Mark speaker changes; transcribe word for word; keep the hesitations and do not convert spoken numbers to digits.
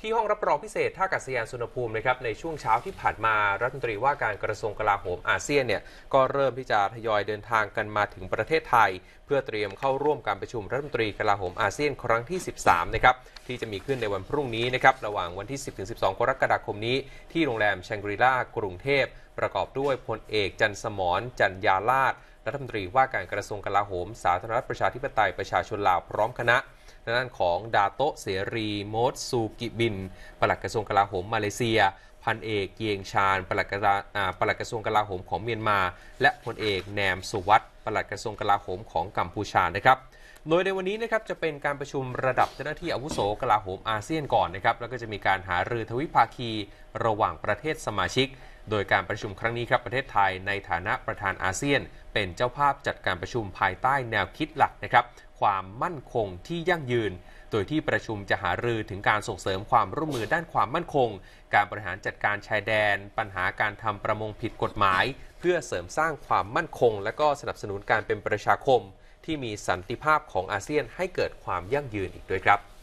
Speaker 1: ที่ห้องรับรองพิเศษท่าอากาศยานสุวรรณภูมินะครับในช่วงเช้าที่ผ่านมารัฐมนตรีว่าการกระทรวงกลาโหมอาเซียนเนี่ยก็เริ่มที่จะทยอยเดินทางกันมาถึงประเทศไทยเพื่อเตรียมเข้าร่วมการประชุมรัฐมนตรีกลาโหมอาเซียนครั้งที่สิบสามนะครับที่จะมีขึ้นในวันพรุ่งนี้นะครับระหว่างวันที่ สิบถึงสิบสอง กรกฎาคมนี้ที่โรงแรมแชงกรีลากรุงเทพประกอบด้วยพลเอกจันทร์สมรจันยาลาภรัฐมนตรีว่าการกระทรวงกลาโหมสาธารณรัฐประชาธิปไตยประชาชนลาวพร้อมคณะด้านของดาโตเสรีโมดซูกิบินปลัดกระทรวงกลาโหมมาเลเซียพันเอกเกียงชาญปลัดกระทรวงกลาโหมของเมียนมาและพลเอกแนมสุวัตปลัดกระทรวงกลาโหมของกัมพูชานะครับโดยในวันนี้นะครับจะเป็นการประชุมระดับเจ้าหน้าที่อาวุโสกลาโหมอาเซียนก่อนนะครับแล้วก็จะมีการหารือทวิภาคีระหว่างประเทศสมาชิกโดยการประชุมครั้งนี้ครับประเทศไทยในฐานะประธานอาเซียนเป็นเจ้าภาพจัดการประชุมภายใต้แนวคิดหลักนะครับความมั่นคงที่ยั่งยืนโดยที่ประชุมจะหารือถึงการส่งเสริมความร่วมมือด้านความมั่นคงการบริหารจัดการชายแดนปัญหาการทำประมงผิดกฎหมายเพื่อเสริมสร้างความมั่นคงและก็สนับสนุนการเป็นประชาคมที่มีสันติภาพของอาเซียนให้เกิดความยั่งยืนอีกด้วยครับ